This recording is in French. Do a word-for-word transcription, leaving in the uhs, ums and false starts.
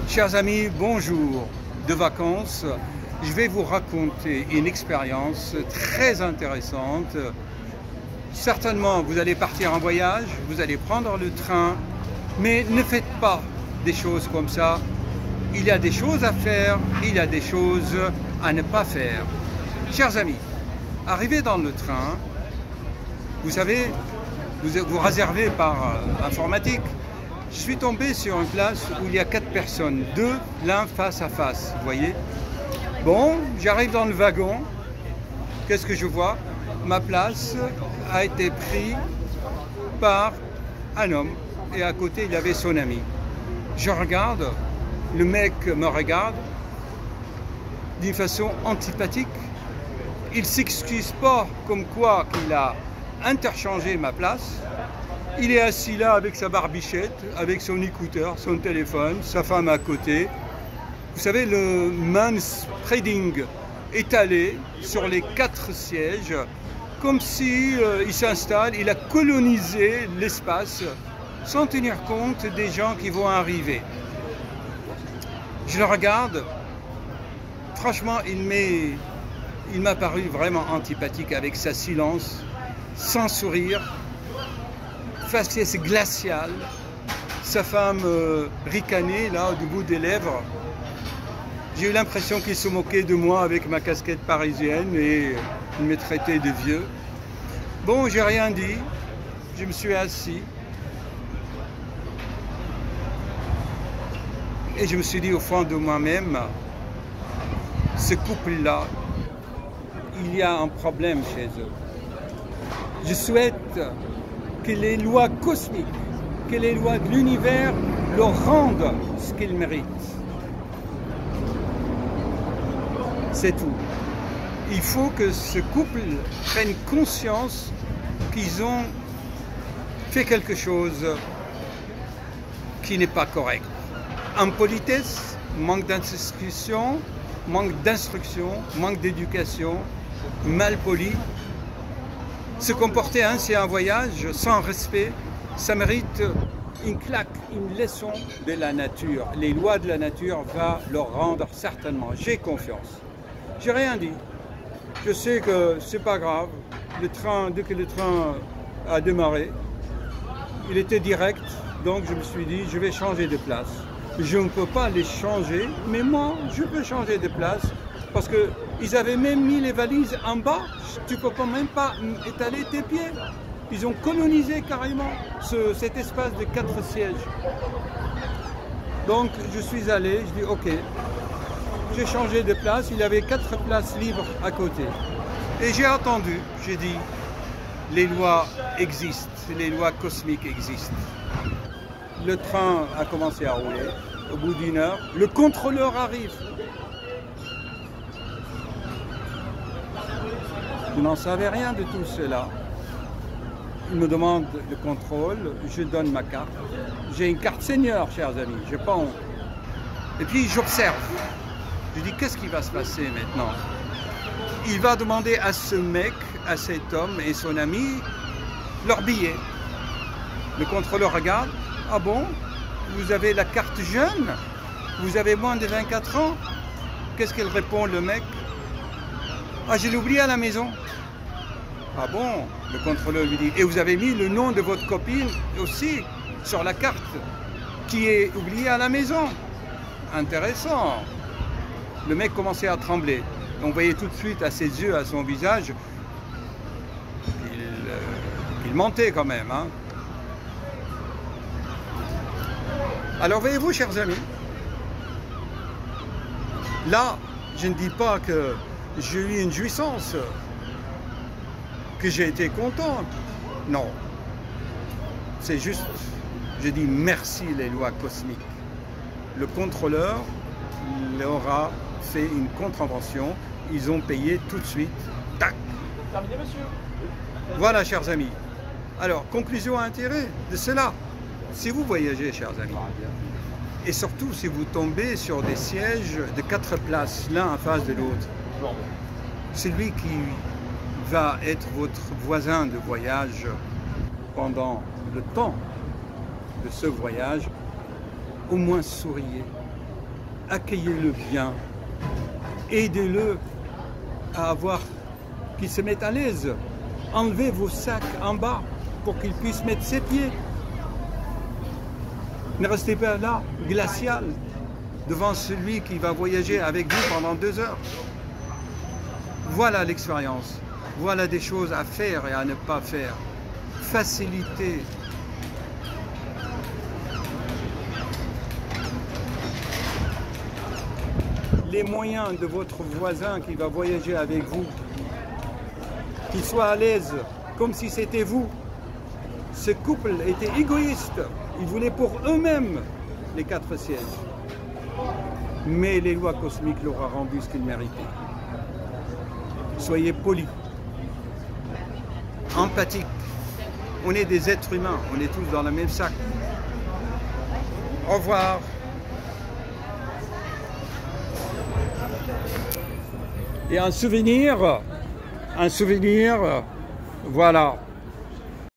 Chers amis, bonjour de vacances. Je vais vous raconter une expérience très intéressante. Certainement, vous allez partir en voyage, vous allez prendre le train, mais ne faites pas des choses comme ça. Il y a des choses à faire, il y a des choses à ne pas faire. Chers amis, arrivez dans le train, vous savez, vous vous réservez par euh, informatique. Je suis tombé sur une place où il y a quatre personnes, deux l'un face à face, vous voyez. Bon, j'arrive dans le wagon, qu'est-ce que je vois? Ma place a été prise par un homme et à côté il y avait son ami. Je regarde, le mec me regarde d'une façon antipathique. Il ne s'excuse pas comme quoi qu'il a interchangé ma place. Il est assis là avec sa barbichette, avec son écouteur, son téléphone, sa femme à côté. Vous savez, le manspreading étalé sur les quatre sièges, comme si euh, il s'installe, il a colonisé l'espace sans tenir compte des gens qui vont arriver. Je le regarde, franchement, il m'est, il m'a paru vraiment antipathique avec sa silence, sans sourire, faciès glaciale, sa femme euh, ricanée là au bout des lèvres. J'ai eu l'impression qu'il se moquait de moi avec ma casquette parisienne et il me traitait de vieux. Bon, j'ai rien dit, je me suis assis et je me suis dit au fond de moi-même, ce couple-là, il y a un problème chez eux. Je souhaite que les lois cosmiques, que les lois de l'univers leur rendent ce qu'ils méritent. C'est tout. Il faut que ce couple prenne conscience qu'ils ont fait quelque chose qui n'est pas correct. Impolitesse, manque d'instruction, manque d'instruction, manque d'éducation, malpoli. Se comporter ainsi à un voyage sans respect, ça mérite une claque, une leçon de la nature. Les lois de la nature vont leur rendre certainement. J'ai confiance. J'ai rien dit. Je sais que c'est pas grave. Le train, dès que le train a démarré, il était direct. Donc je me suis dit, je vais changer de place. Je ne peux pas les changer, mais moi, je peux changer de place. Parce qu'ils avaient même mis les valises en bas, tu ne peux pas même pas étaler tes pieds. Ils ont colonisé carrément ce, cet espace de quatre sièges. Donc je suis allé, je dis ok, j'ai changé de place, il y avait quatre places libres à côté. Et j'ai attendu, j'ai dit, les lois existent, les lois cosmiques existent. Le train a commencé à rouler, au bout d'une heure, le contrôleur arrive. Je n'en savais rien de tout cela. Il me demande le contrôle, je donne ma carte. J'ai une carte senior, chers amis, je pas honte. Et puis j'observe. Je dis, qu'est-ce qui va se passer maintenant? Il va demander à ce mec, à cet homme et son ami, leur billet. Le contrôleur regarde. Ah bon? Vous avez la carte jeune? Vous avez moins de vingt-quatre ans? Qu'est-ce qu'il répond, le mec? Ah, je l'ai oublié à la maison. Ah bon? Le contrôleur lui dit, et vous avez mis le nom de votre copine aussi sur la carte qui est oubliée à la maison. Intéressant. Le mec commençait à trembler. On voyait tout de suite à ses yeux, à son visage, qu'il euh, il mentait quand même. Hein. Alors voyez-vous, chers amis, là, je ne dis pas que j'ai eu une jouissance, que j'ai été content. Non. C'est juste, je dis merci les lois cosmiques. Le contrôleur leur a fait une contravention. Ils ont payé tout de suite. Tac. Terminé, monsieur. Voilà, chers amis. Alors, conclusion à intérêt de cela. Si vous voyagez, chers amis, et surtout si vous tombez sur des sièges de quatre places, l'un en face de l'autre, celui qui va être votre voisin de voyage pendant le temps de ce voyage, au moins souriez, accueillez-le bien, aidez-le à avoir, qu'il se mette à l'aise. Enlevez vos sacs en bas pour qu'il puisse mettre ses pieds. Ne restez pas là, glacial, devant celui qui va voyager avec vous pendant deux heures. Voilà l'expérience. Voilà des choses à faire et à ne pas faire. Faciliter. Les moyens de votre voisin qui va voyager avec vous, qu'il soit à l'aise, comme si c'était vous. Ce couple était égoïste. Ils voulaient pour eux-mêmes les quatre sièges. Mais les lois cosmiques leur ont rendu ce qu'ils méritaient. Soyez polis, empathiques. On est des êtres humains, on est tous dans le même sac. Au revoir. Et un souvenir, un souvenir, voilà.